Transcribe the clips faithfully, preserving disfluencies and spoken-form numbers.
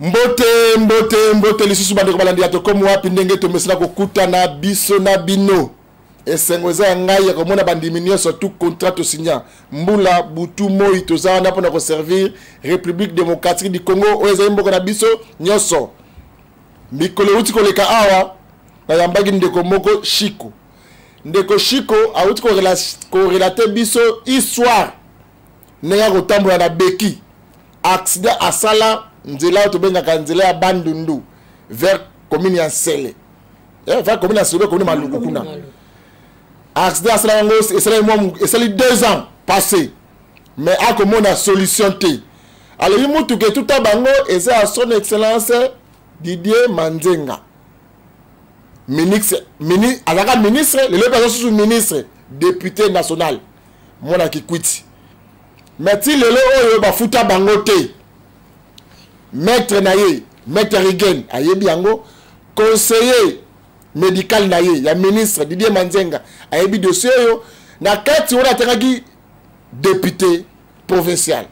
Mbote mbote mbote lisusu bande ko balandi ato komo wapi ndenge to mesina ko kutana biso na bino esengweza ngai ko mona bandiminio surtout contrat to signa mbula butu moi to za na pona ko servir République démocratique du Congo oza mboko na biso nyoso mikolo uti ko leka awa na yambagi ndeko moko Chiko ndeko Chiko awuti ko ko relater biso histoire nenga ko tambola na beki accident asala nzela to benga kanzela ya bandundu vers commune ya Sele eh vers commune ya Sele commune maluku kuna accident asala ngo esala mo esali deux ans passé mais a comme on a solution té alors il mutu que tout abango eza à son excellence Didier Manzenga ministre ministre alaka ministre le le sous ministre député national mona ki kwiti mais ti lelo oyo ba futa bango té maître naye maître Rigen ayebi yango conseiller médical naye ya ministre Didier Manzenga ayebi dossier yo na kati wana takaki député provincial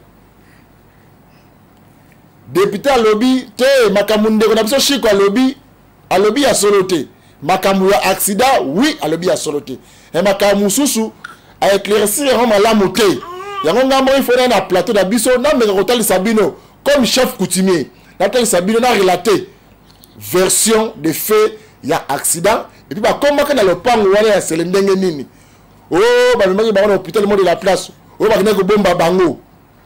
député à lobby te makamunde ko na biso Chiko à lobby à lobby ya soloté makamu ya accident oui à lobby ya soloté et makamu susu a éclaircir en malamu te yango ngambo il faut na plateau da biso na meka kotali Sabino comme chef coutumier natali Sabino na relater version de fait ya accident et puis ba comment que na le pango wana ya selendenge nini oh ba maki ba na hôpital mo de la place oh ba kena ko bomba bango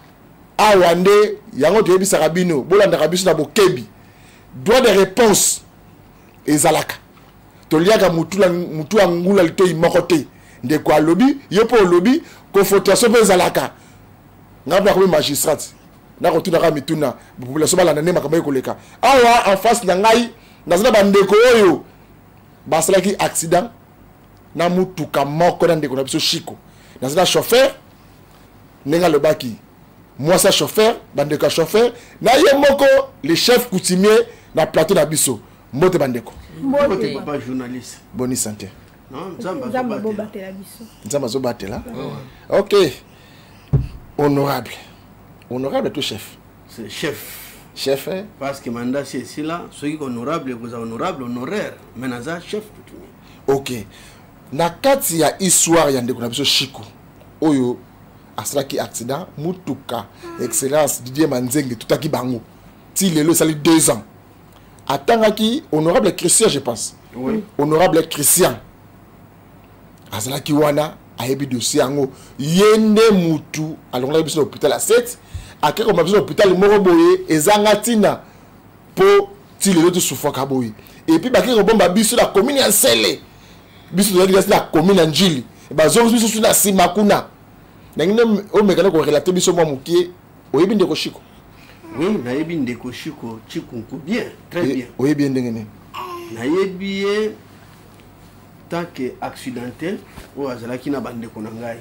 awande yango to yebisa Rabino bolanda kabiso na bokebi droit de réponse ezalaka to liaka mutu la mutu angula lito imokote nde kwa lobby yopo lobby confrontation pe ezalaka ngapna ko magistrat na ko tuna ka mituna population bala nane makambo ekoleka awa en face na ngai nazana bandeko oyo basalaki accident na mutuka moko na ndeko na biso Chiko nazana chauffeur nenga le baki moi ça chauffeur bandeko chauffeur na ye moko le chef coutumier na plateau na biso mbote bandeko mbote papa journaliste bonne santé non nzamba zo batela biso nzamba zo batela OK honorable honorable tout chef c'est chef chef hein? Parce que mandat c'est ici là ceux qui honorable vous honorable honoraire mais naza chef coutumier OK na kati ya histoire ya ndeko na biso Chiko oyo asalaki accident mutuka excellence Didier Manzenga tutaki bango ti lelo sali deux ans atangaki honorable Christian je pense oui honorable Christian asalaki wana ayebi dossier yango yende mutu alonga biso hôpital à sept akeko mabiso hôpital moko boye ezanga tina po ti lelo to sufoka boye et puis bakeko bomba biso la commune ya Sele biso to la commune ya Njili ba zo biso suna sima kuna nangine o mekana ko relater biso mwa mukie oyebi ndeko Chiko oui nayebi ndeko Chiko Chikunku bien très bien oyebi ndengene nayebi tant que accidentel ou azalaki na bandeko na ngai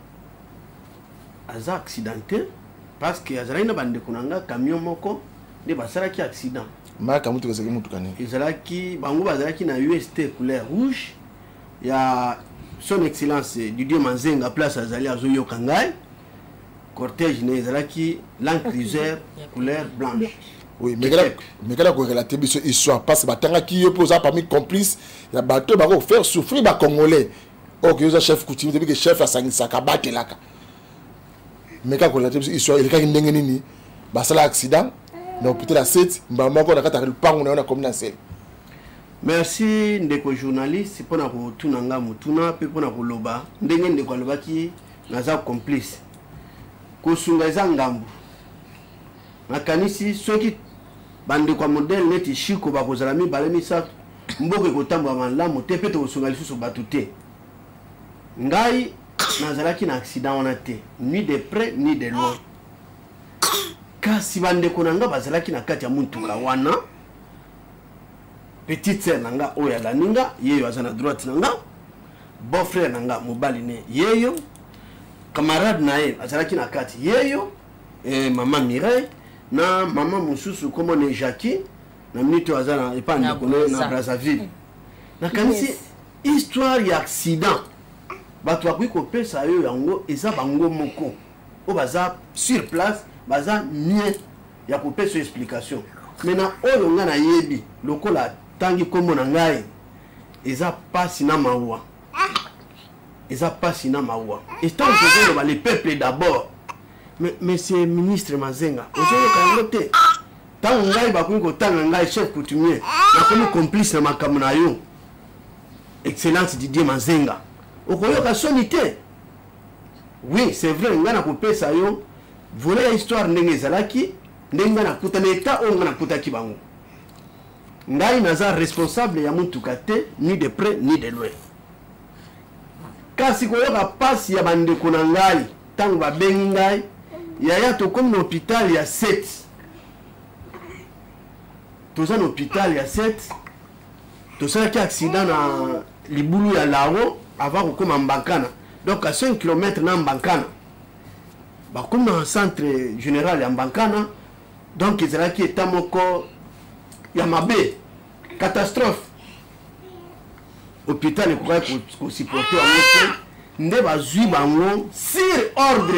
aza accidentel parce que azalaki na bandeko na ngai camion moko de basalaki accident maka mutu kezaki mutu kanene ezalaki bango bazalaki na U S T couleur rouge ya son excellence Didier Manzenga place azali azoyoka ngai cortège ne ezalaki Land Cruiser couleur blanche oui mais mais quand on relater biso histoire parce que batanga ki yo posa parmi complice ya bateau ba ko faire souffrir ba congolais OK yo chef coutumier depuis que chef asangisa ka batelaka mais quand on relater biso histoire il ka ndenge nini ba sala accident na hôpital à sept mbamba ko na kata le pango na commune Sele. Merci ndeko journaliste pona ko tunanga mutuna pe pona ko loba ndenge ndeko lobaki naza complice ko sunga za ngambu makanisi soki bande kwa modèle neti Chiko ba ko zalami balemi sa mboke ko tamba malamu te pe to sunga lisusu batute ngai nazalaki na accident wana te ni de près ni de loin kasi bande ko nanga bazalaki na kati ya muntuka wana petite sœur nanga oya laninga yeyo azana droite nanga beau frère nanga mobali ne yeyo camarade nae azalaki na kati yeyo et maman Mireille na maman mususu comme ne Jackie na minute azana epa ndikono na Brazzaville na kanisi histoire ya accident bato akui ko pesa yo yango eza bango moko o baza sur place baza mieux ya ko pesa explication maintenant oyo nga na yebi lokola tangi kombo na ngai eza pasi na mawa eza pasi na mawa et tant que les peuples d'abord mais monsieur ministre Mazenga ozoyo ka ngote tant ngai ba ko tanga ngai chef coutumier na komi complice na makambo na yo excellence Didier Mazenga okoyoka sonité. Oui, c'est vrai, nga na kopesa yo voler la histoire ndenge ezalaki ndenge na kuta na état o nga na kuta ki bango. Ngai naza responsable ya mutuka te ni de près ni de loin. Kasi koyoka pasi ya bandeko na ngai tango babengi ngai yaya to comme l'hôpital ya sept. Toza na hôpital ya sept. Toza ki accident na libulu ya Lao avant kokoma Mbakana. Donc à cinq kilomètres dans Mbakana. Bah, comme dans le centre général à Mbakana, donc il y a qui est à Moko, Yamabé, catastrophe. Hôpital est correct pour supporter en mot. Nous devons suivre sur ordre.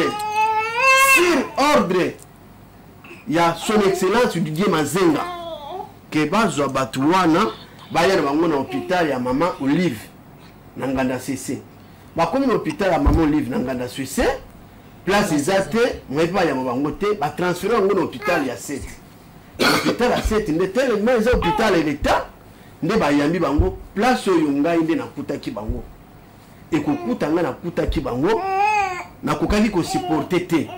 Sur ordre. Il y a son excellence Didier Mazenga. Qui va à Batouana, bah, il y a un hôpital, il y a maman Olive, Nanganda C C. Comme l'hôpital à maman livre dans la Suisse, place exacte, moi pas y a mon côté, bah transférer en hôpital il y a sept. L'hôpital à sept, il était le même hôpital et l'État, ne bah y a mis bango, place où yonga inde na kuta ki bango. Et kukuta nga na kuta ki bango, na kokaki ko supporter te.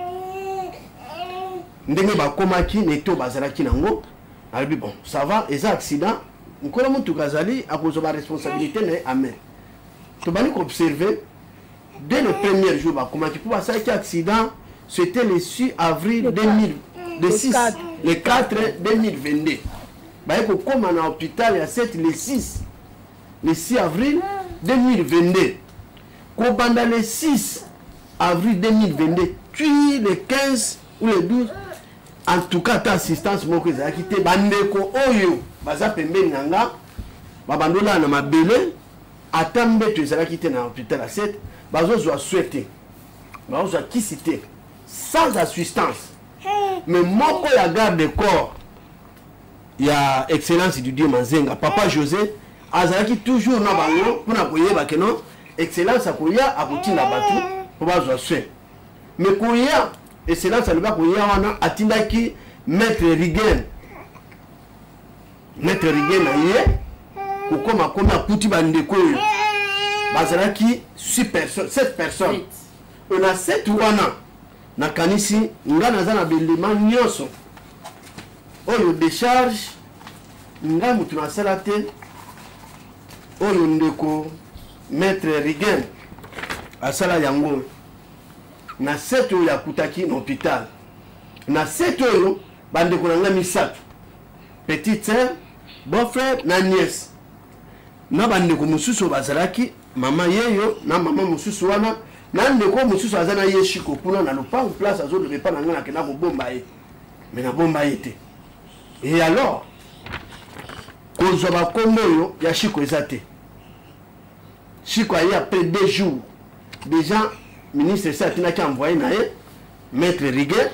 Ndenge ba komaki neto bazalaki nango, alors bon, ça va, les accidents, nkola mutu kazali a cause de la responsabilité ne amen. Tu vas observer dès le premier jour, comment tu peux voir ça, accident, c'était le six avril deux mille six, le quatre deux mille vingt-deux. Comme on est à l'hôpital, il y a sept, le six, le six avril deux mille vingt-deux. Quand pendant le six avril deux mille vingt-deux, puis le quinze ou le douze, en tout cas, ta assistance, moi, que j'ai quitté, Bandeko, Oyo, Baza Pembe Nanga, Babandola, Namabele. Attendez que ça quitté dans l'hôpital à sept, bazo soit souhaité, bazo soit qui cité, sans assistance. Mais moi, quand la garde de corps, il y a excellence du Dieu Mazenga, papa José, azalaki toujours na bango pour na koyeba que non, excellence a koya a kuti na batu pour bazo souhaité. Mais koya excellence a ba koya wana atindaki maître Rigen, maître Rigen na yé. Comme à comme à Pouti Bandeko, Bazaraki, six personnes, sept personnes. On a sept ou un an. Na kanisi, nga nazana belema nyoso. Oyo décharge, nga mutuna salate. Oyo ndeko, maître Rigen, à sala yango. Na sept oyo ya kutaki n'hôpital. Na sept oyo, bandeko nga misatu. Petite sœur, beau-frère, na nièce. Na bandeko mususu bazalaki mama yeyo na mama mususu wana na ndeko mususu azana yeshiko kuna na lopango place azo de pas na ngana kena ko bomba ye mais na bomba yete. Et alors kozo ba kombo yo ya shiko ezate shiko ayi après deux jours déjà ministre ça tina ki envoyé na ye maître Rigen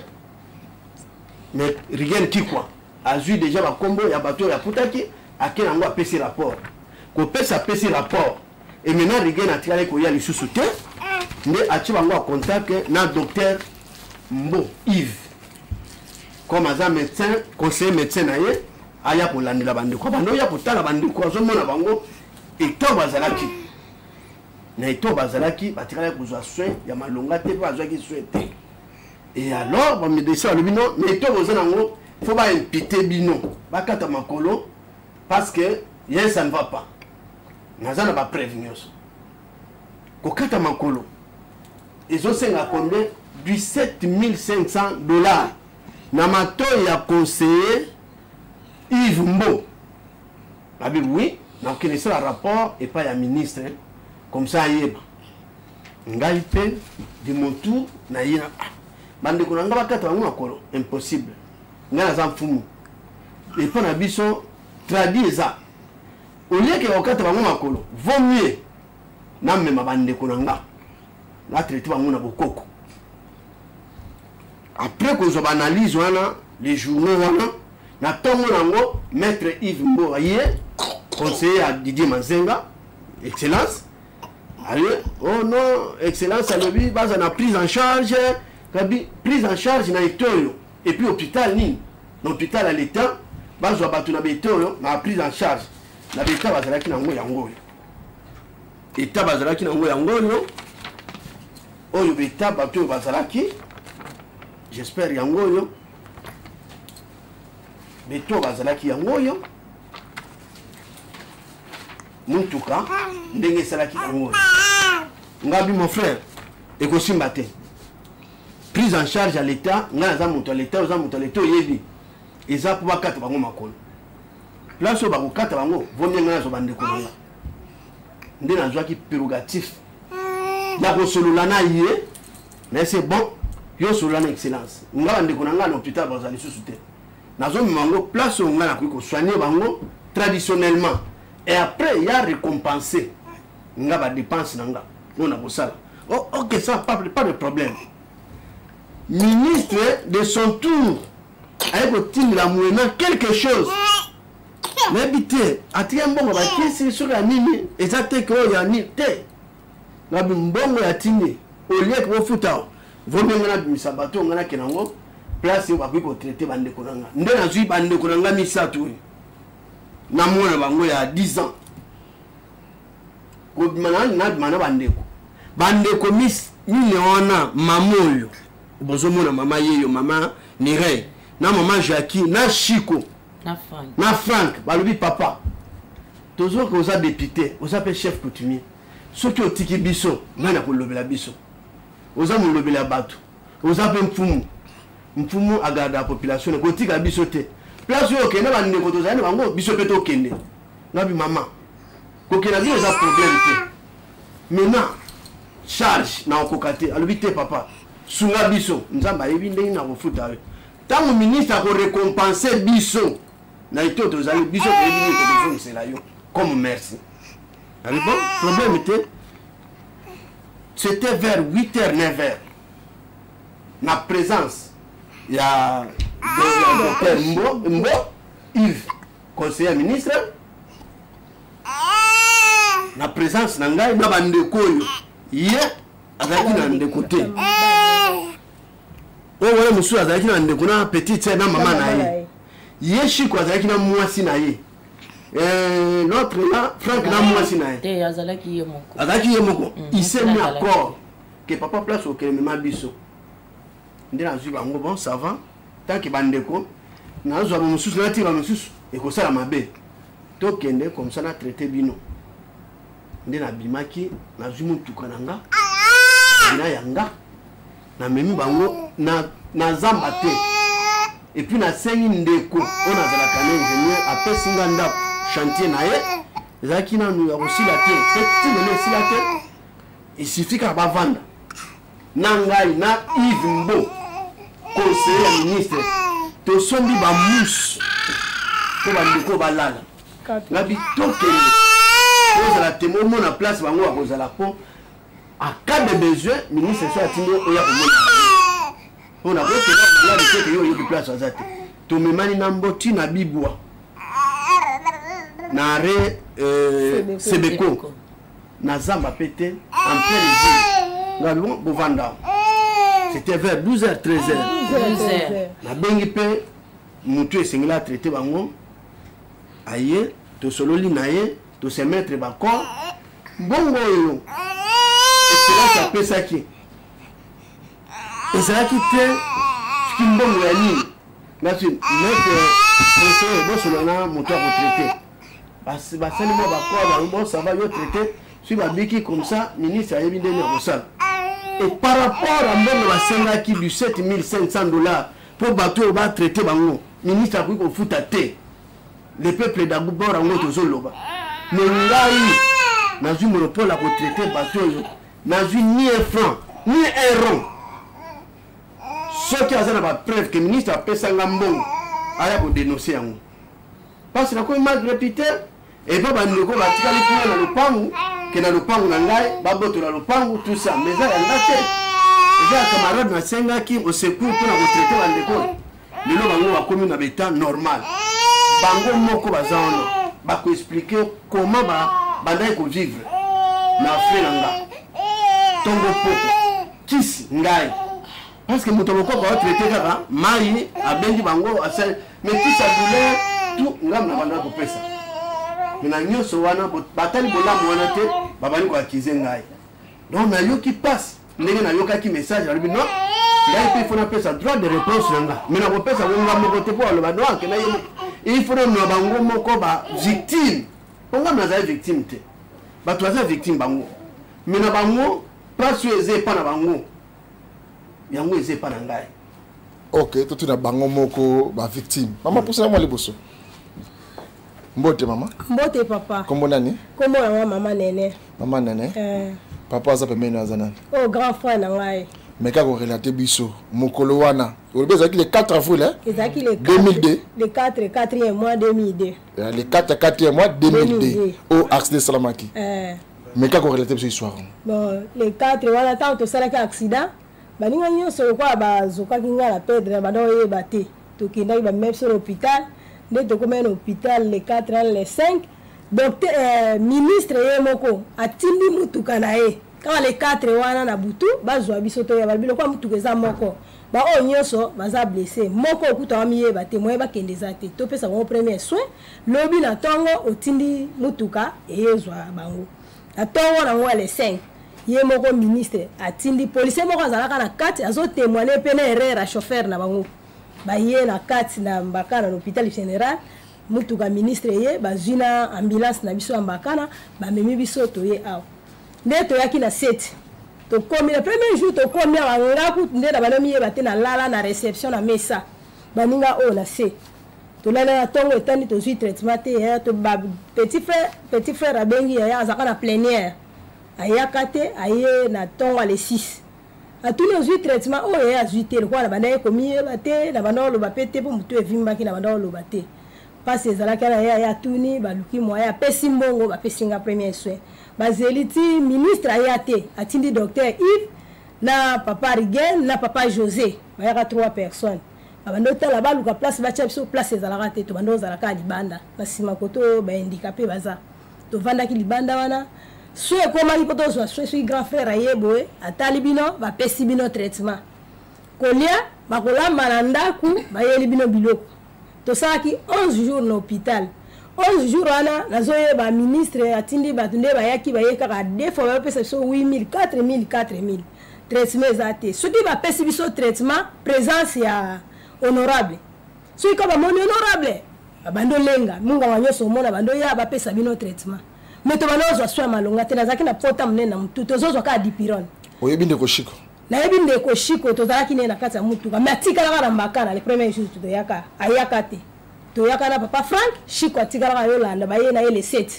mais Rigen qui quoi a vu déjà ba kombo ya bato ya putaki akena ngo apesi rapport ko pesa pesi rapport et maintenant Rigen a tiré ko ya li sous-souté mais a tu bango contact na docteur Mbo Yves comme un médecin conseiller médecin na ye aya pour landela bande ko bando ya potala bande ko zo mona bango et to bazalaki na to bazalaki batikala ko zo soin ya malonga te pa zo ki souhaité et alors ba médecin le bino mais to boza nango faut ba impiter bino bakata makolo parce que rien ça ne va pas nazana ba prévenir ko kata makolo ils ont cinq combien dix-sept mille cinq cents dollars namato ya conseiller Yves Mbo. Ah bien oui, donc il y a un rapport et pas un ministre hein? Comme ça yeba. Ngai pe de mon tour na yina. Bande ko nga bakata ngwa kolo impossible. Nga za mfumu. Et pour na biso traduire ça. Au lieu que okata ngwa kolo, vaut mieux na mema bande ko nga. La traiter bango na bokoko. Après que je analyse wana les journaux wana na tongo nango maître Yves Mbo aye conseiller à Didier Manzenga excellence allez oh non excellence à l'objet base na prise en charge kabi prise en charge na etoyo et puis hôpital ni l'hôpital à l'état base wa batu na betoyo na prise en charge na beta bazalaki nango yango état bazalaki nango yango oyo beta batu bazalaki j'espère yango yo beto bazalaki yango yo mutuka ndenge salaki yango ngabi mon frère ekosimba te prise en charge à l'état nga za mutu à l'état oza mutu à l'état yebi eza pour bakata bango makolo place o bakokata bango vomye nga zo bande ko nga nde nazwaki prérogatif ya kosolola na ye mais c'est bon yo solola na excellence nga bande ko nga na hôpital bazali sous te nazo mango place o nga na ko soigner bango traditionnellement et après il y a récompensé nga ba dépense nanga non na bosala oh OK ça pas pas de problème ministre de son tour avec le team la mouvement quelque chose mais bité atia mbongo ba kisi sur la nini exacte que ya ni te na mbongo ya tini au lieu que vous futa vous même na bimisa bato ngana kenango place ba ko traiter bande konanga nde na zui bande konanga misatu na mwana bango ya dix ans ko manana na mana bande ko bande ko mis ni leona mamoyo bozo mona mama yeyo mama Mireille na maman Jackie na Chico na Frank na Frank balobi papa toujours que vous a député vous appelez chef coutumier ceux qui ont tiki biso na ko lobela biso vous a mo lobela bato vous appelez mfumu mfumu agada population ko tika biso te place yo ke na ba ndeko to zani bango biso pe to kende na bi mama ko ke na bi za problème te maintenant charge na okokate alobi te papa sunga biso nzamba yebi ndenge na kofuta we tango ministre ko récompenser biso na ito to zali biso ko yebi ko ko c'est là yo comme merci alors bon problème était c'était vers huit heures neuf heures na présence il y a docteur Mbo Mbo Yves conseiller ministre na présence na ngai na bande koyo ye azaki na ndeko te o wala musu azaki na ndeko na petite na mama na ye ye Chico azaki na mwasi na ye euh l'autre là Frank na mwasi na ye te azalaki ye moko azaki ye moko il s'est mis d'accord que papa place au kelema biso ndena zui bango bon ça va tant que bandeko na zo ba mususu na tira mususu e ko sala mabe to kende comme ça na traiter bino ndena bimaki na zui mutuka nanga na yanga na memi bango na na zamba te et puis na sengi ndeko on a zala kana ingénieur après singa ndap chantier na ye zaki na nu ya kosila te petit mene sila te il suffit ka ba vanda nangai na Yves Mbo conseiller ministre to sombi ba mousse ko ba ndeko ba lala la bitoke ko za la temo mona place bango ba ko za la po à cas de besoin ministre soit tino oya ko mona on a ko que la de que yo yo place azate to memani na mboti na bibwa na re euh sebeko na zamba pété en plein jour na bon bovanda c'était vers douze heures treize heures na bengi pe mutu esengela traiter bango aye to sololi na ye to se mettre bako bongo yo et là ça pesa ki et ça qui te qui mbongo ya ni na tu mettre conseiller bo solona mutu a traiter bas basani mo bako ba bon ça va yo traiter si ba biki comme ça ministre ayebi ndeni ya bosala. Et par rapport à mon la qui du sept mille cinq cents dollars pour bateau va traiter bango ministre a pris qu'on fout à thé le peuple d'Agouba a monté aux loba mais là il n'a eu monopole à traiter bateau n'a eu ni un franc ni un rond ce qui a la preuve que le ministre a payé ça ngambon à pour dénoncer en parce que la quoi mal répété et pas ban loko ba tikali kuna na lupangu ke na lupangu na ngai baboto na lupangu tout ça mais ça yanga te eza camarade na senga ki au secours pour na retraiter ba ndeko lelo bango bakomi na beta normal bango moko baza wana bakoexplike comment bandaki kovivre na fre na nga tongo poko kisi ngai parce que moto moko baotraite kaka mai abendi bango asali mais kisi ya douleur tout ngam na banda kopesa na nyonso wana batali bolamu wana te babali koakize ngai donc nayoki passe ndenge nayokaki message alobi non ngai mpe ifo napesa droit de réponse na nga mais nakopesa ngo nga moko te mpo aloba no akenda ye il faut na bango moko ba victime mpo nga nazali victime te bato baza victime bango mais na bango place oyo eza epa na bango yango eza epa na ngai ok toti na bango moko ba victime mama posela mwa liboso mbote mama mbote papa kombo nani kombo yango mama nene mama nene eh papa aza pembeni aza nani oh grand frère na ngai mais kaka korelate biso mokolo wana olobi ezalaki le quatre avril hein ezalaki le deux mille deux le quatre quatrième mois deux mille deux le quatre quatrième mois deux mille deux au accident salamaki eh mais kaka korelate biso histoire bon le quatre wana tant tosalaki accident baninga nyonso lokola bazokaki nga na pedre badoyeba te tokendaki bameme biso na hôpital nde tokomai na hôpital le quatre le cinq docteur euh, ministre ye moko atindi mutuka na ye kaka le quatre wana na butu bazwa biso toya balobi lokola mutuka eza moko baoyo nyonso baza blessé moko okutaka miyeba te moye bakende eza te topesa bango premier soin lobi na ntongo otindi mutuka eyezwa bango na ntongo nango ya le cinq ye moko ministre atindi policier moko azalaka na kati azotémoigner mpe na erreur ya chauffeur na bango baye na kati na Mbakana na hôpital général mutuka ministre ye bazwi na ambulance na biso ya Mbakana bamemi biso toye awa nde toyaki na sept tokomi le premier jour tokomi awa ngaku nde na banomi yeba te na lala na réception na mesa baninga oyo na se tolala na ntongo etandi tozwi traitement te to petit frère petit frère abengi yaya azalaka na plénière ayaka te aye na ntongo ya le six atuni ozwi traitement oyo ye azwi te lokola na banda ye komiyeba te na banda oloba pe te mpo motu evimbaki na banda oloba te mpasi ezalaki na ye aye atuni baluki moye apesi mbongo bapesinga premier soin bazeli ti ministre aya te atindi docteur Yves na papa Rigen na papa José bayaka trois personnes babanda otala baluka place batia biso place ezalaka te tobanda ozalaka libanda na nsima koto bahandicapé baza tovandaki libanda wana so ekomaki mpo tozwa so soki grand frère aye boye atali bino bapesi bino traitement kolia bakolamba na ndaku bayeli bino biloko tosalaki onze jours na hôpital onze jours wana nazoyeba ministre atindi bato nde bayaki baye kaka deux fois bapesa biso huit mille quatre mille quatre mille traitement eza te soki bapesi biso traitement présence ya honorable soki ka bamoni honorable bando lenga munganga nyonso omona bando ya bapesa bino traitement mais to bano ozwa soin malonga te nazalaki na pota monene na mutu tozozwa kaka dipirone oyebi ndeko shiko nayebi ndeko shiko tozalaki ne na kati ya mutuka mais atikalaka na Mbakana le premier jour toyaka ayaka te toyaka na papa Frank shiko atikalaka yolanda baye na ye le sept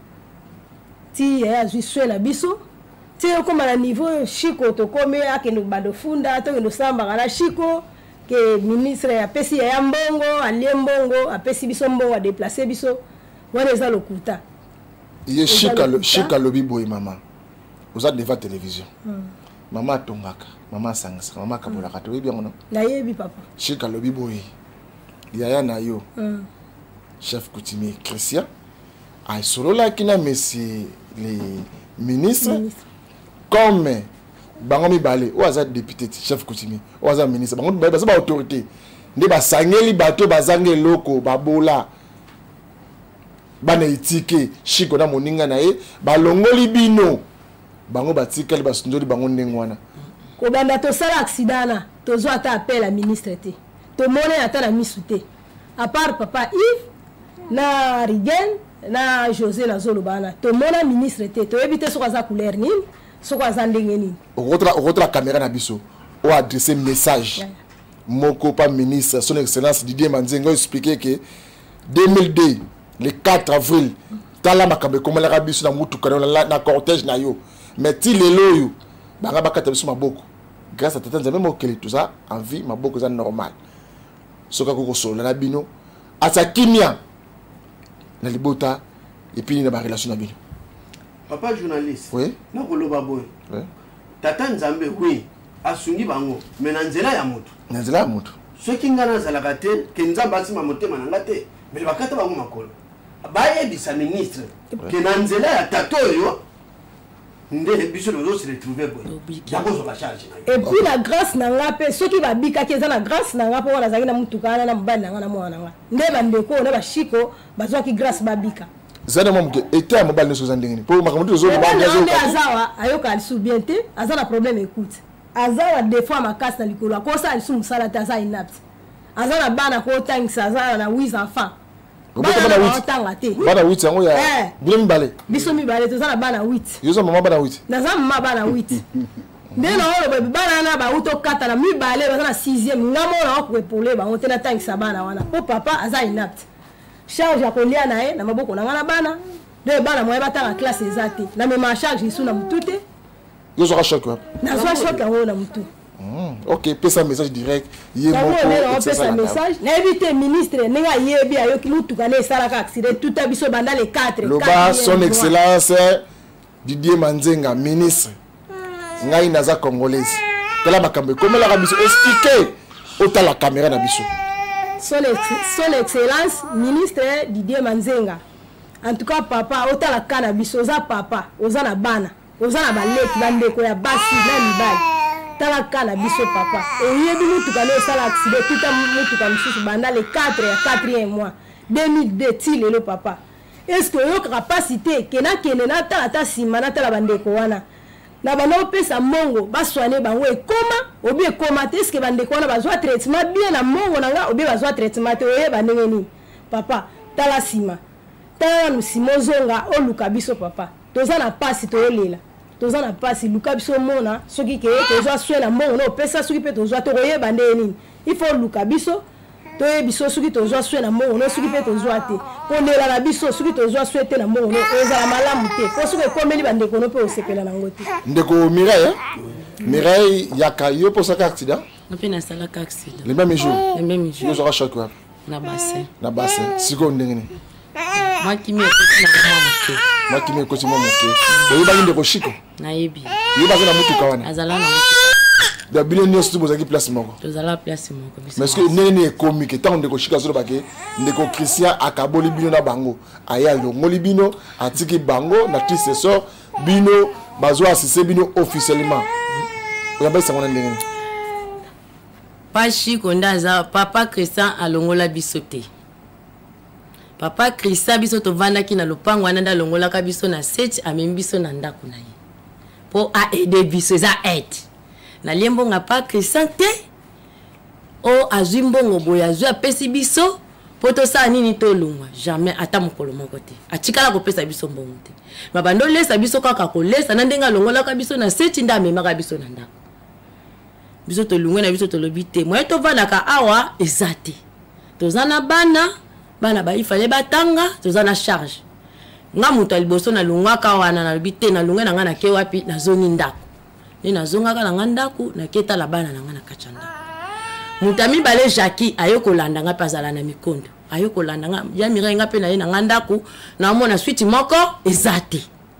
ti ya azwi soin na biso ti okoma na niveau shiko tokomi akende bando funda tokende osambaka na shiko ke ministre apesi ya mbongo alie mbongo apesi biso mbongo adeplace biso wana eza lokuta ye shika lo shika lobi boy mama oza devant télévision mm. Mama atongaka mama asangisa mama kabolaka to yebi ngono na yebi papa shika lobi boy yaya na yo mm. chef coutumier Christian a solola kina monsieur les ministres ministre. Comme bango mibale o aza député chef coutumier o aza ministre bango mibale baza ba autorité nde basangeli bato bazange loko babola bana itike shiko na moninga na ye balongoli bino bango batikali basundoli bango ndengwana ko banda to sala accident na tozo ata appel à ministre te to mone ata na misu te à part papa Yves na Rigen na José na zolo bana to mona ministre te to ebite soko za couleur nini soko za ndenge nini okotra okotra caméra na biso o adresser message yeah. Moko pa ministre son excellence Didier Manzengo expliquer que deux mille deux le quatre avril tala makambe komala ka biso na mutuka na na cortège na yo mais ti lelo yo banga bakata biso maboko grâce à tata nzambe mokeli tout ça en vie maboko za normal soka ko solo na bino asa kimia na libota et puis na ba relation na bino papa journaliste oui na koloba boy oui tata nzambe oui asungi bango mais na nzela ya moto na nzela ya moto Ce qui ngana zalakate kenza basi mamotema nangate mais bakata bango makolo baye bisa ministre que nanzela ya tatoyo ndele biso no se retrouver boy yako zo ba charge na et puis la grâce nanga pe ceux qui va bika ki za la grâce nanga po wana zaki na mutukana na mbali nanga na mwana nanga nde bandeko na bashiko bazwa ki grâce babika zana mamuke était mobile neso zandingini po makamutu zo ba ndio azawa ayoka alisu bien te azana problème écoute azawa des fois makasi na likolo akosa alisu musala ta za inapte azana bana ko tangisa azana na huit enfants bana huit yango ya bino mibale biso mibale tozana bana huit yoza mama bana huit naza mama bana huit nde na oyo bana na ba uto kata na mibale bazana sixième ngamo na ko epole ba on tena tangisa bana wana po papa aza inapte charge ya kolia na ye na maboko na ngana bana de bana moye batanga classe ezate na mema charge isu na mutute yozo ka choc wa na so choc yango na mutu. Ok, pesa message direct. Yé moko pesa message. Na éviter ministre nenga yebi ayo ki mutuka ne sala ka accident tout abiso banda les quatre. Loba son excellence Didier Manzenga ministre. Ngai naza congolaise. Tala makambe comme la biso expliquer ota la caméra na biso. Son son excellence ministre Didier Manzenga. En tout cas papa ota la kana biso za papa oza na bana. Oza na baleki bandeko ya basi na mibali. Tala kana biso papa et yebi mutuka le sala accident tout mutuka misusu banda le quatre ya quatrième mois deux mille deux ti le papa est-ce que yo capacité kena kena na tala ta sima na tala bandeko wana na bana opesa mongo ba soigner bango ekoma obi ekoma te est-ce que bandeko wana bazwa traitement bien na mongo nanga obi bazwa traitement te oye bandenge ni papa tala sima tala musimo zonga oluka biso papa toza na pasi to lela toza na pasi luka biso mona soki ke tozwa swe na mbongo no pesa soki pe tozwa to koyeba nde nini il faut luka biso to yebiso soki tozwa swe na mbongo no soki pe tozwa te ko lela na biso soki tozwa swe te na mbongo no ezala malamu te po soki komeli bandeko no pe osepela nango te ndeko Mireille Mireille yaka yo po saka accident Napi na sala ka accident le même jour le même jour yo zora choc wa na bassin na bassin siko ndengene makimi ekoti na mama moke makimi ekoti mama moke oyo ba ndeko shiko na yebi yo ba na mutuka wana azala na mutuka da bino nyos tu bozaki place moko tozala place moko mais est-ce que nene ni comique tant ndeko shika zo bake ndeko Christian akaboli bino na bango aya longoli bino atiki bango na triste sort bino bazo assisté bino officiellement oya ba sangona ndengene pashi kondaza papa Christian alongola bisote papa Christian biso to vanda ki na lopango wana nda longola ka biso na set amemi biso na ndako na ye po a aider biso za aide na lembo nga pa Christian te o azimbongo boya zo apesi biso po to sa nini to lungwa jamais ata mokolo moko te atikala ko pesa biso mbongo te mabando lesa biso kaka ko lesa na ndenga longola ka biso na set nda amema ka biso na ndako biso to lungwe na biso to lobite moye to vanda ka awa ezate to zana bana bana ba ifale batanga tozana charge nga mutu aliboso na lungaka wana na bite na lunga na nga na ke wapi na zoni ndako ni na zonga ka na nga ndako na keta la bana na nga na kachanda mutami bale Jackie ayoko landa nga pazala na mikondo ayoko landa nga ya mira nga pe na ye na nga ndako na mona suite moko ezate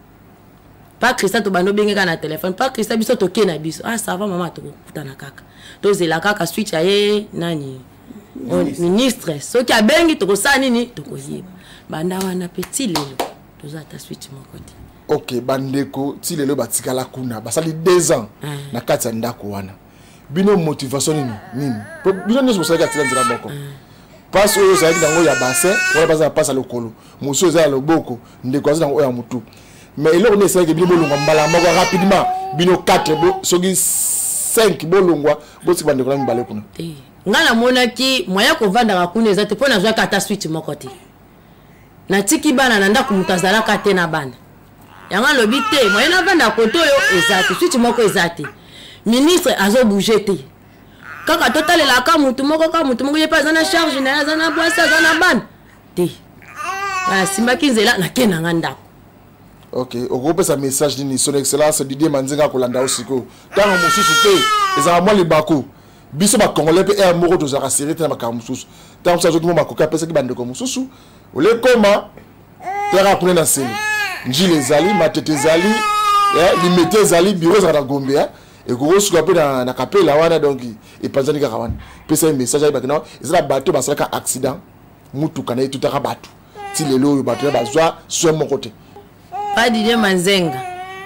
pa Christa to bano bengeka na téléphone pa Christa biso to ke na biso ah ça va mama to kutana kaka to zela kaka suite ya ye nani ministre so ki abengi to kosala nini to koyeba banda wana petit lelo toza ta suite moko te ok bandeko ti lelo batikala kuna basali deux ans na kati ya ndako wana bino motivation nini nini bino nyonso bosali ka tika nzela moko passe oyo ozalaki nango ya bassin wana baza na passe ya lokolo mosu eza ya loboko ndeko aza nango oyo ya motu mais eloko nini esalaki bino bolongwa mbala moko rapidement bino quatre soki cinq bolongwa botika bandeko na mibale kuna ngana monaki moya ko vanda kuna ezate po na zwa kata suite moko te na tiki bana na ndako mutazala kate na bana yanga lobi te moya na vanda koto yo ezate suite moko ezate ministre azo bouger te kaka totalela ka mutu moko ka mutu moko ye pa zana charge na zana boisa zana bana te ah simba kinzela na kena ngandako ok okopesa message nini son excellence Didier Manzenga kolanda osiko tango mosusu te ezala mwa libako biso ba congolais pe e moko to zaka série na makambo mususu tango sa zoki mo makoka pesa ki bandeko mususu ole koma tera kuna na sele njile zali matete zali ya limete zali bureau za Gombe et gros suka pe na na kapela wana donc et panzani ka wana pesa message ay bakina ezala bato basaka accident mutuka na etutaka bato ti lelo bato bazwa so mon côté pas Didier Manzenga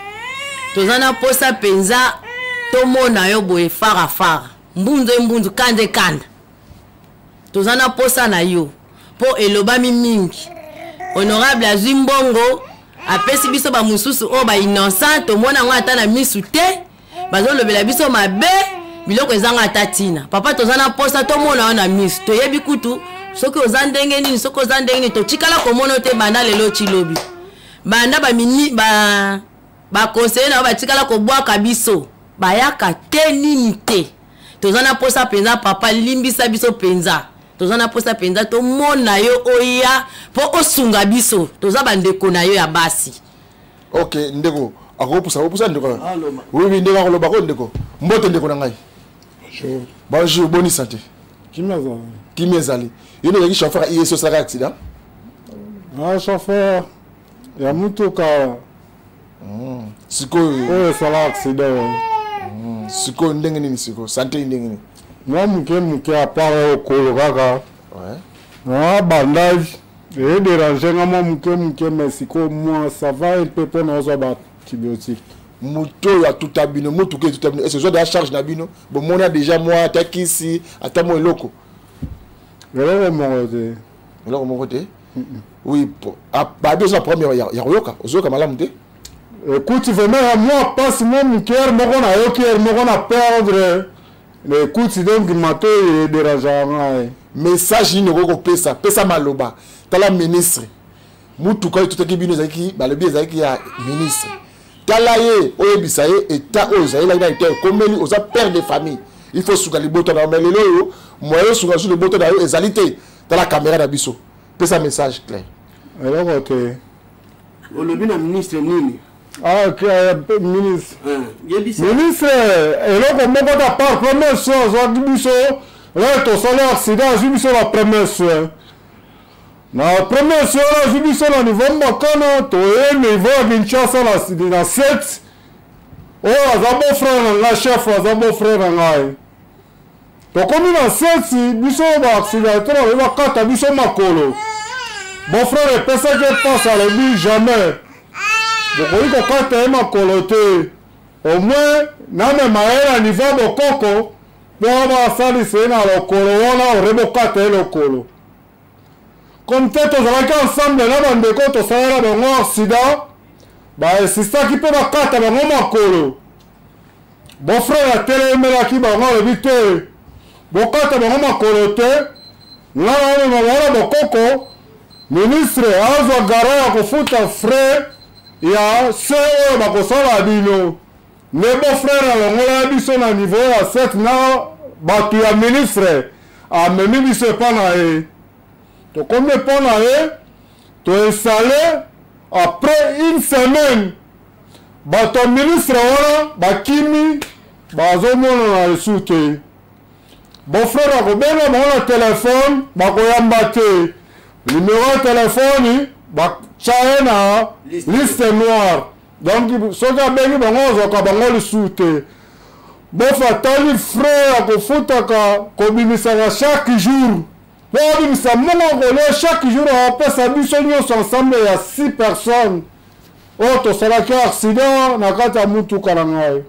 tozana posa penza tomona yo boye fara fara mbunzo mbunzo kande kanda tozana posa na yo po elobami mingi honorable azimbongo apesi biso ba mususu o ba innocent tomona ngo ata na misu te bazolobela biso mabe biloko ezanga tatina papa tozana posa tomona na misu toyebi kutu soki ozandenge nini soki ozandenge nini totikala komona te banda lelo chilobi banda ba mini ba ba conseiller na ba tikala ko bwaka biso bayaka te nini te tozana posa penza papa limbisa biso penza tozana posa penza to mona yo oya po osunga biso toza bandeko na yo ya basi. OK ndeko akopusa akopusa ndeko oui ndeko akoloba ko ndeko mbote ndeko na ngai bonjour bonjour bonne santé kimeza kimezali yo ndeko chauffeur I S O saka accident ah chauffeur ya mutuka mm siko oh sala accident mm siko ndenge nini siko santé ndenge nini moi muke muke apara okolo kaka ouais ah bandage et déranger moi muke muke mais siko moi ça va un peu pour nos antibiotiques muto ya tout abino muto ke tout abino et ce genre de charge na bino bon mona déjà moi atakisi ata mo eloko eloko mo te eloko mo te oui a ba deux la première ya yoka ozoka malamu te écoute vraiment moi passe moi muker mo na yoker mo na perdre mais écoute donc mato et dérangeant message ni ko pesa pesa maloba tala ministre mutuka tout ki bino zaki ba le bien zaki ya ministre tala ye oyebisa ye état oza ila ina été komeli oza père de famille il faut suka liboto na melelo yo moyo suka sur le boto na yo ezalité tala caméra na biso pesa message clair alors OK olobi na ministre nini ah OK ministre yebisa ministre eloko moko ta part première chose wa biso là to solo accident biso la première chose na première chose biso na niveau makana to e niveau ya Kinshasa la na sept oh azabo frère la chef azabo frère ngai to komi na sept biso ba accident to ba kata biso makolo bon frère pesa que passe à le jamais donc il ko kata makolo te au moins na me maera niveau bokoko pour ba sali sena lokolo wana orebokata lokolo comme tête aux avons ensemble na bandeko to sala bango accident ba c'est ça qui peut bakata bango makolo bon frère atelemela ki bango le bité bokata bango makolo te na na na bokoko ministre azwa gara ko futa frère ya seo bakosala bino ne bon frère alongola biso na niveau ya sept na batu ya ministre amemi biso pa na ye to comme pa na ye to installé après une semaine bato ministre wana bakimi bazomona na lisu te bon frère akobenga bango na telefone bakoyamba te numéro ya telefone batia na liste noire donc soki abengi bango ozoka bango lisu te bofa tali frère akofutaka kobimisaka chaque jour po abimisa mongo kole chaque jour apesa biso nyonso ensemble ya six personnes oyo tosalaki accident na kati ya mutuka na ngai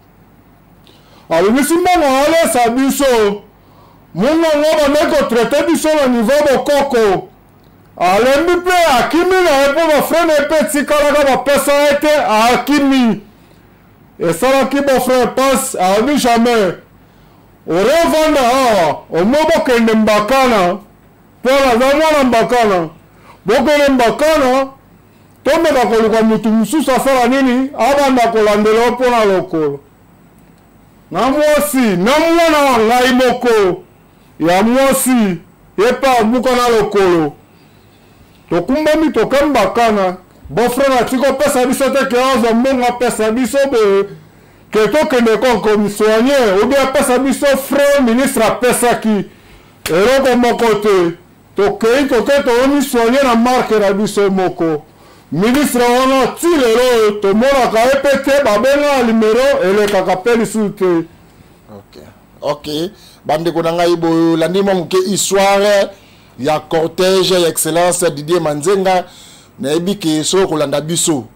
abimisi mbongo alesa biso mongo ngo bandeki kotraite biso na niveau bokoko alembi mpe akimi na ye mpo bafrene mpe tikalaka bapesa ete akimi esalaki bofrere passe abi jamais orevanda awa omwe bokende mbakana mpo naza mwana mbakana bokende mbakana tomeka koluka mutu mosusu asala nini abanda kolandela mpo na lokolo na mwasi na mwana wa ngai moko ya mwasi ye mpe abuka na lokolo tokumbami toke mbakana bofrere atiki opesa biso te ke azwa mbongo apesa biso boye ke tokende kokomisoigne obi apesa biso frère ministre apesaki eloko moko te tokei toke toomisoigne na marke na biso moko ministre wana ti lelo tomonaka ye mpe te babenga numéro elekaka mpe lisusu te. Ok, ok. Bandeko na ngai bolandi mwa moke histoire ya cortège ya excellence Didier Manzenga nayebi ke so kolanda biso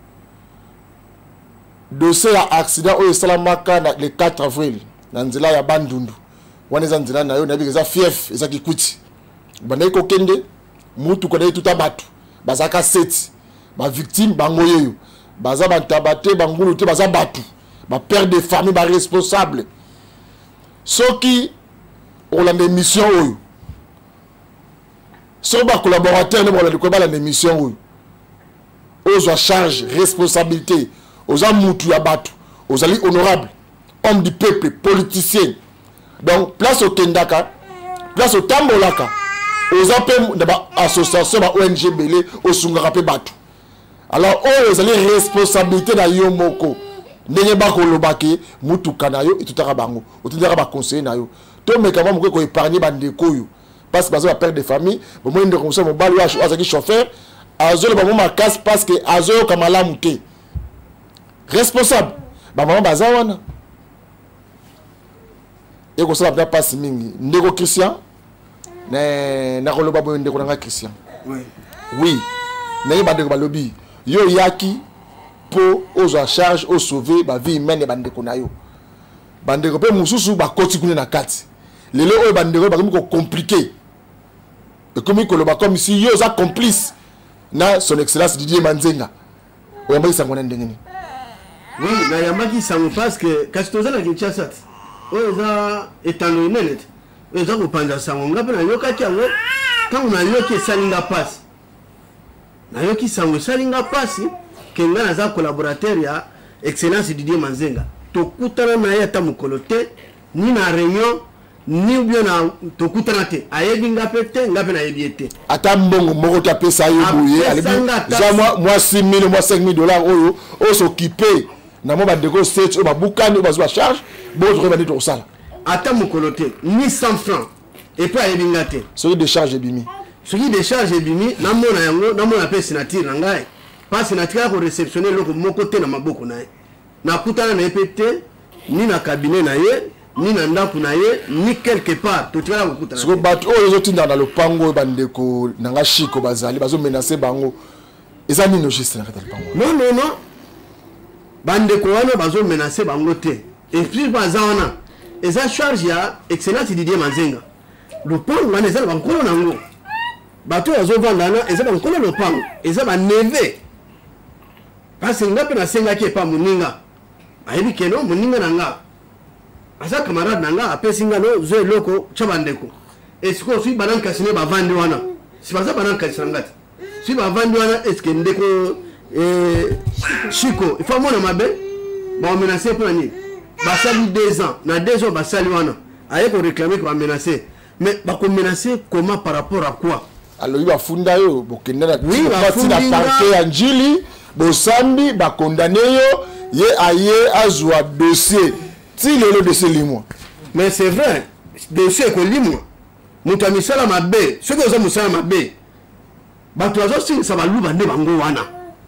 dossier ya accident oyo esalamaka na le quatre avril na nzela ya Bandundu wana eza nzela na yo nayebi ke eza fief eza kikuti bandai kokende mutu kodai tuta batu bazaka seti ba victime bango yeyo baza bantabate bangulu te baza batu ba père de famille ba responsable soki olanda émission oyo so ba collaborateur ne bolanda ko balanda émission oyo ozwa charge responsabilité oza mutu ya batu ozali honorable homme du peuple politicien donc place au kendaka place au tambolaka oza pe na ba association ba O N G belé osungaka pe batu alors oyo ozali responsabilité na yo moko ndenge bakolobaki mutuka na yo itutaka bango otindaka ba conseiller na yo to meka mwa moko ko épargner bandeko yo parce que bazo ba père de famille bo mo ndeko musa mobali wa azaki chauffeur azolo ba mo makasi parce que azoyo kamala muté responsable ba maman baza wana et ko sala passe mingi ndeko Christian na na koloba bo ndeko nga Christian oui oui na bandeko balobi yo yaki po ozo charge o sauver ba vie humaine bandeko na yo bandeko pe mususu ba koti kuna na kati lelo oyo bandeko ba ko compliqué et comme ko loba comme si yo za complice na son excellence Didier Manzenga oyamba isangona ndengeni oui na yamaki sango parce que kastoza na Kinshasa oyo za etano net oyo za kopanda sango ngape na yoka kyango tangu na yoki salinga passe na yoki sango salinga passe kenga na za collaborateur ya excellence Didier Manzenga tokutana na ye ata mukolo te ni na réunion ni bien na tokutana te ayebi ngape te ngape na yebi te ata mbongo moko ta pesa yo boye alibi za moi moi six mille moi cinq mille dollars oyo o s'occuper na mo bandeko stage o babukani o bazwa charge bo to bandi to sala ata mukolo te ni cent francs et pas yebi ngate so de charge ebimi so de charge ebimi na mona yango na mona pe signature na ngai pas signature ko réceptionner loko moko te na maboko na ye na kutana na epete ni na cabinet na ye ni na ndaku na ye ni quelque part to tira kutana so bat o yo tinda na lopango bandeko nanga shiko bazali bazo menacer bango eza nini no juste na kata lopango non non non bandeko wana bazo menacer bango te et puis bazana eza charge ya excellence Didier Manzenga lopango wana eza bankolo nango bato bazo vandana eza bankolo lopango eza ba neve parce que ngape na senga ki pa muninga ayebi keno muninga nanga asa camarade nanga apesinga no zo loko chabandeko esiko sui banan kasine ba vandi wana si baza banan kasine ngati si ba vandi wana eske ndeko eh chiko il faut mona mabe ba menacer pour ni ba sali deux ans na deux ans ba sali wana aye ko réclamer ko menacer mais ba ko menacer comment par rapport à quoi alors il va funda yo bokenda na oui ba funda parquet ya njili bosambi ba condamné yo ye aye azwa dossier ti lelo dossier limwa mais c'est vrai dossier ko limwa muta misala mabe ce que oza musala mabe ba to azo sing sa baluba nde bango wana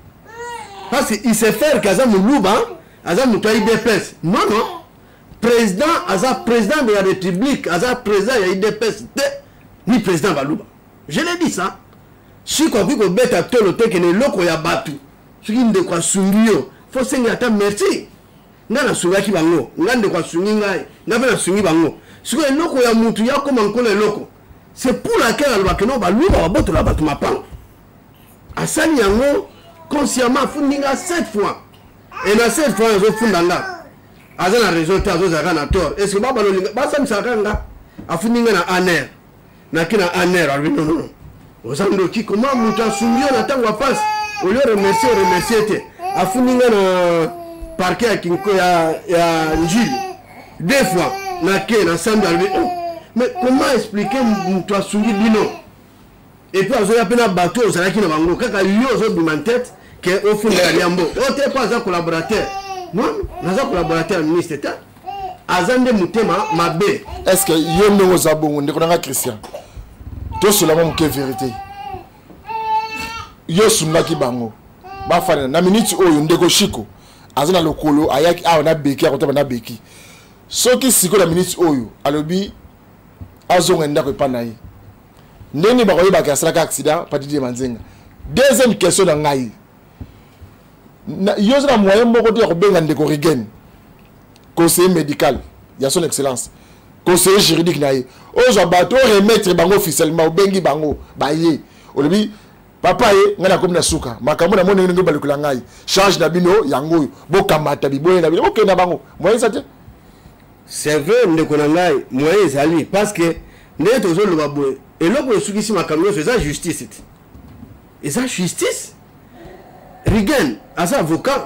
parce que il sait faire kaza muluba aza muta I D P S non non président aza président de la république aza président ya I D P S de ni président baluba je l'ai dit ça si ko ko beta tolo te kene loko ya batu soki nde kwa sungio faut senga ata merci nga na sunga ki bango nga nde kwa sungi ngai nga pe na sungi bango siko eloko ya mutu ya koma nkolo eloko c'est pour laquelle alwa keno ba luba ba boto la batu mapang asani yango consciemment fundinga sept fois et na sept fois zo fundanga azana résultat zo zaka na tort est-ce que baba lolinga ba sami saka nga afundinga na aner na kina aner alwi non non ozando ki comment mutu asungio na tango passe au lieu de remercier remercier te afundinga na parquet ya kinko ya ya njili deux fois na ke na samedi albi oh mais comment expliquer mutu asungi bino et puis azo ya pena bateau ozalaki na bango kaka yo zo bima tête que au fond ya liambo o te pas un collaborateur non naza collaborateur ministre ta azande mutema mabe est-ce que yo ndongo za bongo ndeko nanga Christian to cela mo ke vérité yo sungaki bango bafana na minute oyo ndeko shiko azana lokolo ayaki awa na beki akotaba na beki soki siko na minute oyo alobi azonga ndako epana ye ndeni bakoyebaka asalaka accident patidi manzenga. Deuxième question na ngai yo na moyen moko te ya kobenga ndeko Rigen conseiller médical ya son excellence conseiller juridique na ye ozo bato remettre bango officiellement obengi bango baye olobi papa ye ngana komi na suka makambo na moni ngi balukula ngai charge na bino yango bo kamata biboye na bino OK na bango moyen ça te c'est vrai ndeko na ngai moyen ezali parce que ndé tozo loba boye eloko esukisi makambo c'est ça justice et ça justice Rigen as avocat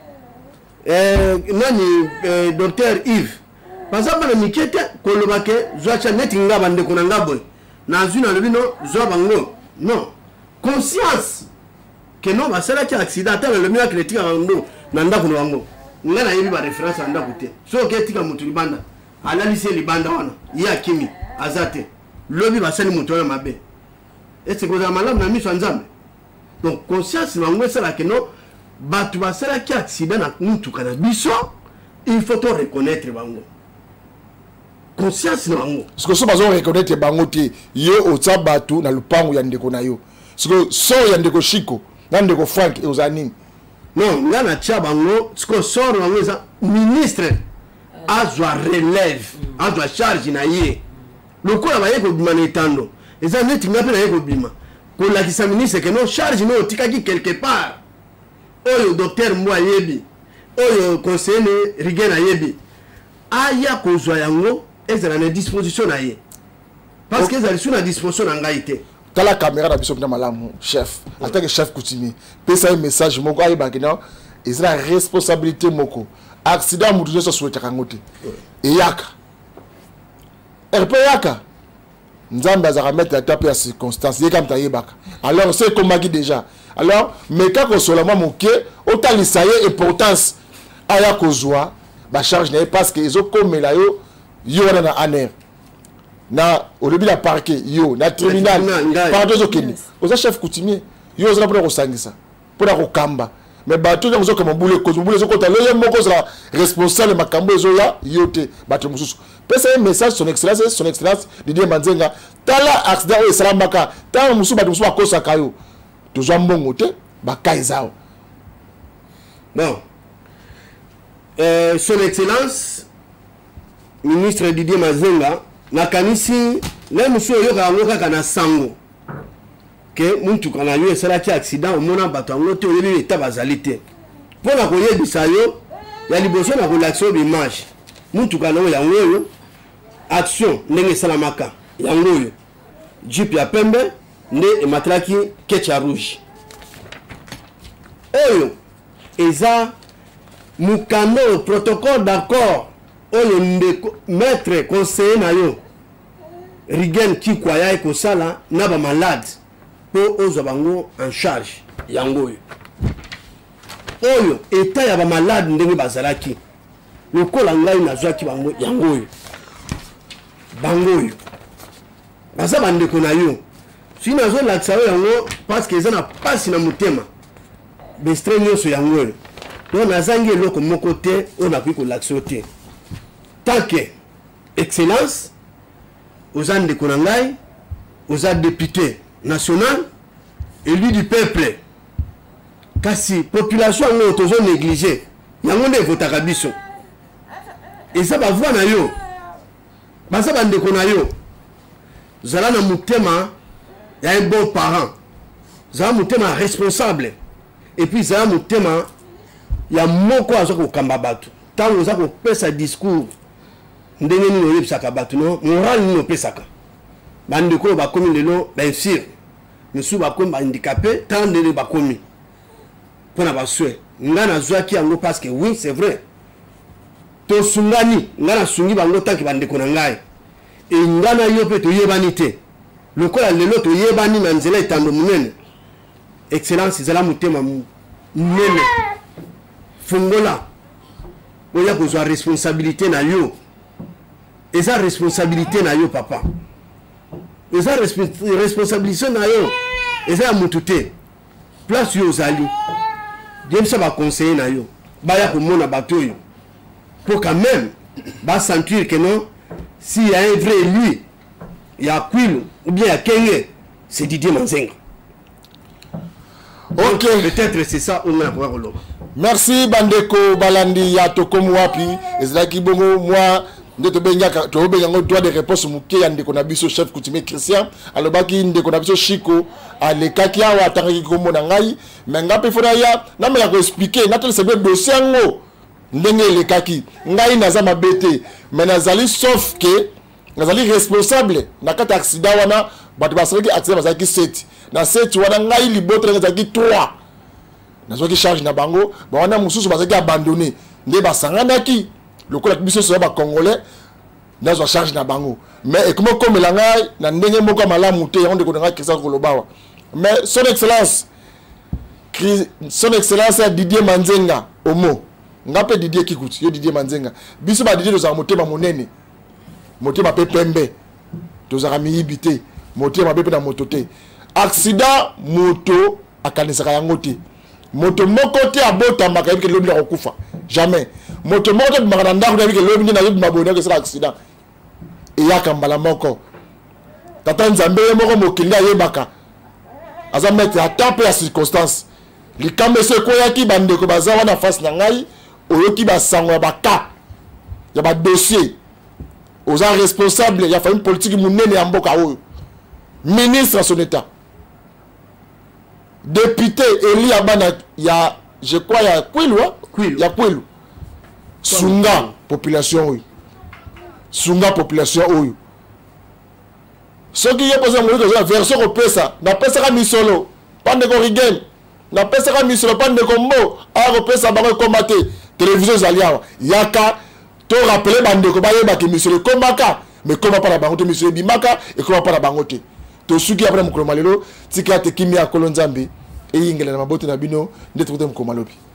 euh nani euh, docteur Yves parce que na mikete ko lobake zoacha neti ngaba ndeko na ngabo na zuna lobino zo bango non conscience que non basala ki accident ta le miracle tika bango na ndako na bango ngana yebi ba référence anda kute so ke tika mutu libanda ala lycée libanda wana ya kimi azate lobi basali mutu na mabe et c'est cosa malamu na miso nzambe donc conscience bango sala que non batu basala ki accident na mutu kana biso il faut to reconnaître bango conscience na bango parce que so bazo reconnaître bango te yo otsa batu na lupango ya ndeko na yo parce que so ya ndeko Shiko na ndeko Frank e ozani non nga na tia bango parce que so bango za ministre azwa relève azwa charge na ye lokola ba yeko bima netando eza neti ngape na yeko bima ko la kisa ministre que non charge no tikaki quelque part oyo docteur Mwa yebi oyo conseiller Rigen yebi aya kozwa yango ezala na disposition na ye parce que ezali sous la disposition na ngai te tala caméra na biso na malamu chef en tant que chef coutumier pesa un message moko ayi bakina ezala responsabilité moko accident mutu so souhaiter kangote eyaka erpe yaka nzambe azaka mettre la tape à circonstance ye comme tayebaka alors c'est comme qui déjà alors mais quand on sola moi moké otalisa ye importance aya kozwa ba charge na parce que ezo komela yo yo na aner na au début la parquet yo na tribunal pardon zokeni oza chef coutumier yo oza pour kosangisa pour kokamba mais bato zo ko mobule ko mobule zo ko ta le moko za responsable makambo ezo ya yote bato mususu pesa un message son excellence son excellence Didier Manzenga tala accident o salamaka ta mususu bato mususu bakosa kayo tozwa mbongo te bakaizao bon euh, son excellence ministre Didier Manzenga nakanisi le musu yo ka ngoka kana sango ke muntu kana yo esala ki accident omona bato ango te oyebi eta bazali te pona ko yebisa yo ya liboso na ko l'action d'image muntu kana yo yango yo action ndenge salamaka yango yo jeep ya pembe nde ematraki kecha rouge oyo eza mukando protocole d'accord oyo ndeko maître conseiller na yo Rigen ki kwaya eko sala na ba malade po ozo bango en charge yango yo oyo eta ya ba malade ndenge bazalaki lokola ngai nazwaki bango yango yo bango yo baza bandeko na yo si nazo lakisa yo yango parce que eza na pasi na motema bestre nyonso yango yo donc nazangi eloko moko te oyo nakoki kolakisa yo te tant que excellence aux ans de Konangai, aux ans députés national, élu du peuple, kasi population en autozone négligée, yango nde votaka biso. Et ça va voir na yo, basa bande ko na yo, zala na mutema ya un bon parent, zala mutema responsable, et puis zala mutema ya moko azo ko kamba batu. Tango za ko pesa discours ndenge ni oyebisaka bato no moral ni opesaka bande ko bakomi lelo ba infirme misu bakomi ba handicapé tant ndenge bakomi pona baswe ngana zwaki yango parce que oui c'est vrai to sungani ngana sungi bango tanki bande ko na ngai e ngana yo pe to yebani te lokola lelo to yebani na nzela itando munene excellence zala mutema munene fungola oya ko zo responsabilité na yo. Et sa responsabilité na yo papa. Et sa responsabilité na yo. Et ça mutute. Place yo zali. Dieu ça va conseiller na yo. Baya ko mona bato yo. Pour quand même va sentir que non, s'il y a un vrai lui, il y a Kwilu ou bien il y a Kenge, c'est Didier Manzenga. Ok. Peut-être c'est ça on a voir l'homme. Merci Bandeko Balandi ya Tokomu wapi. Ezalaki bongo moi ndeko bengaka to benga droit de réponse muke ya ndeko na biso chef coutumier Christian alobaki ndeko na biso Chico alekaki awa atangaki kombo na ngai mais ngape fona ya na me ko expliquer na tele sebe dossier ngo ndenge elekaki ngai naza mabete mais nazali sauf que nazali responsable na kata accident wana bato basalaki accident bazalaki sept na sept wana ngai libotre ngazaki trois nazwaki charge na bango ba wana mususu bazalaki abandonné nde basanganaki lokola biso so ba congolais nazwa charge na bango mais ekomo komela ngai na ndenge moko malamu te yango ndeko nga kisa kolobawa mais son excellence son excellence Didier Manzenga omo ngape Didier Kikuti yo Didier Manzenga biso ba Didier tozaka motema monene motema pe pembe tozaka miyibite motema pe na moto te accident moto akanisaka yango te moto moko te abotambaka yebi ke lobi na kokufa jamais moto moko te bimaka na ndako yebi ke lobi na yebi mabona ke sala accident eyaka mbala moko tata nzambe ye moko mokili ayebaka aza mete ata mpe ya circonstance likambo ese ekweyaki bandeko baza wana face na ngai oyoki basango ya baka ya badossier oza responsable ya famille politique monene ya mboka oyo ministre à son état député Eli Abana ya je crois ya Kwilu Kwilu ya Kwilu sunga population oyo sunga population oyo soki ye posa ngolo za version ko pesa na pesa ka misolo pande ko rigen na pesa ka misolo pande ko mbo a ko pesa bango komate télévision zaliawa yaka to rappeler bande ko bayeba ki misolo komaka mais comment pas la bango te misolo bimaka et comment pas la bango te to suki après mukolo malelo tika te kimia kolonzambe e yingela na mabote na bino ndete kote mukolo malobi.